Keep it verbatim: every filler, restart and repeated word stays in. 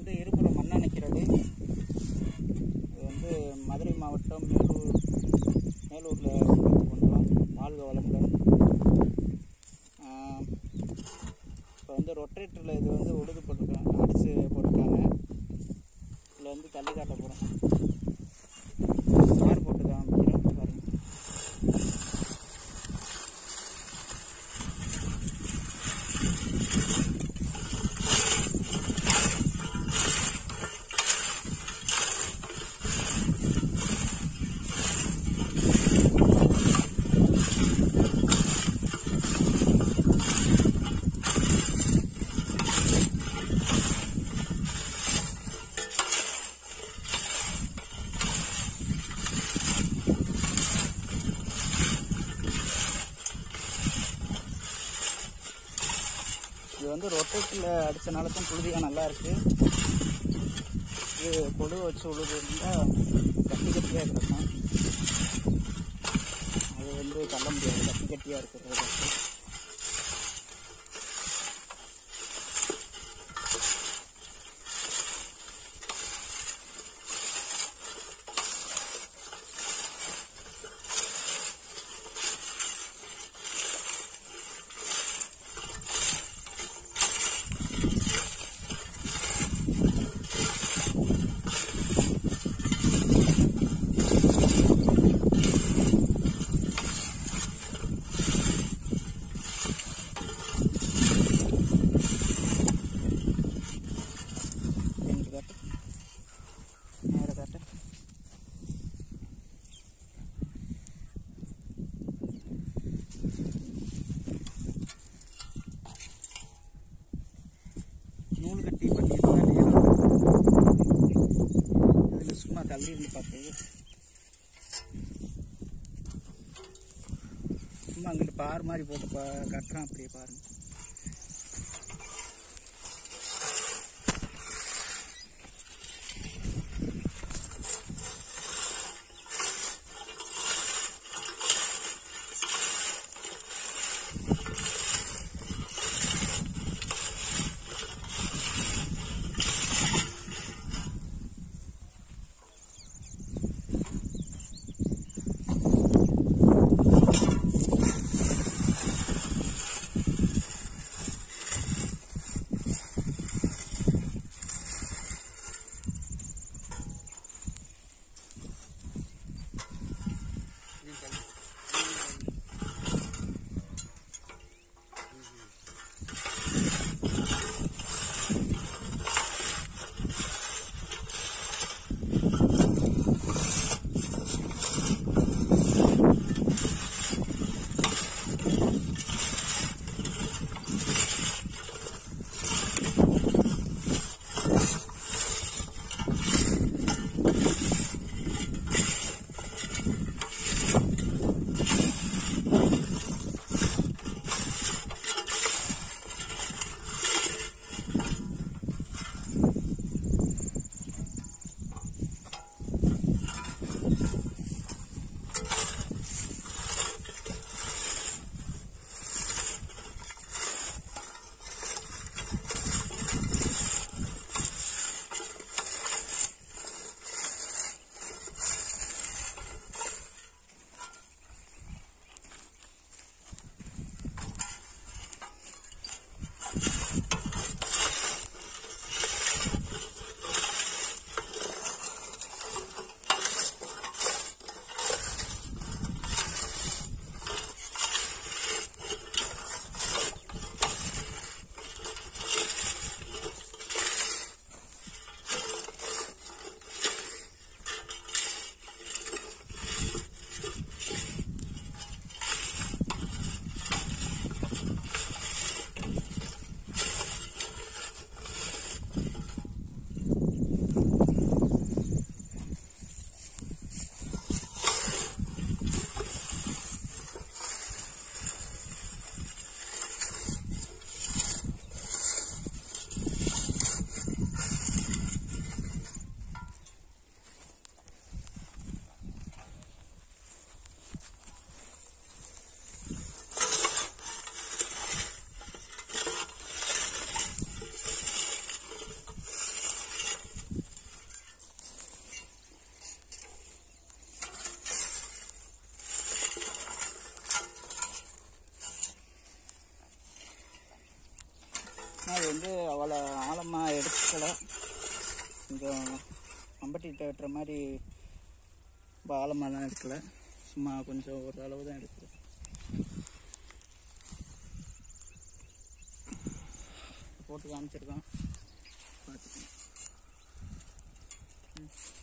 வந்து இருபுறம் மண்ணா நிற்கிறது. இது வந்து மதுரை மாவட்டம் மேலூர் மேலூரில் பண்ணுறோம். வாழ்க வளமுடன். இப்போ வந்து ரொட்டேட்டரில் இது வந்து உழுது போட்டிருக்காங்க, அடித்து போட்டிருக்காங்க. இதில் வந்து தள்ளி காட்ட போகிறோம். கார் போட்டு காமிக்கிறோம் பாருங்கள். இது வந்து ரொட்டேட்டில் அடித்தனால தான் புழுதியாக நல்லா இருக்குது. இது கொடு வச்சு உழுது இருந்தால் கட்டி கட்டியாக இருக்கும். அது வந்து தள்ள முடியாது, கட்டி கட்டியாக இருக்கிறது. நூல் கட்டி பண்ணியிருந்தா நேரம் இதில் சும்மா தள்ளி இருந்து பார்த்தது. சும்மா அங்கிட்டு பார் மாதிரி போட்டு பா கட்டுறான். அப்படியே பாருங்க. வந்து அவ்வளோ ஆழமாக எடுக்கலை, கொஞ்சம் கம்பட்டிகிட்ட வெட்டுற மாதிரி ரொம்ப ஆழமாலாம் எடுக்கலை, சும்மா கொஞ்சம் ஒரு அளவு தான் எடுக்குது. போட்டு காமிச்சிருக்கான் பார்த்துக்கோங்க.